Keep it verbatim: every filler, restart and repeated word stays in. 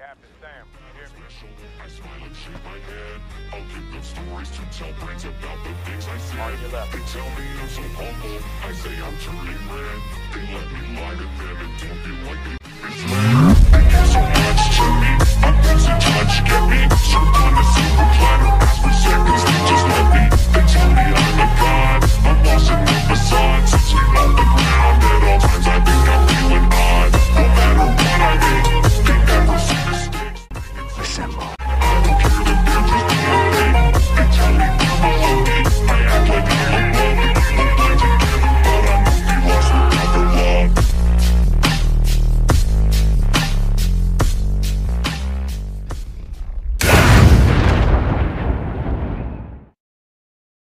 Captain Sam, can you hear me? I smile and shake my head. I'll give them stories to tell brains about the things I see. On your left. They tell me I'm so humble. I say I'm turning red. They let me lie to them and don't feel like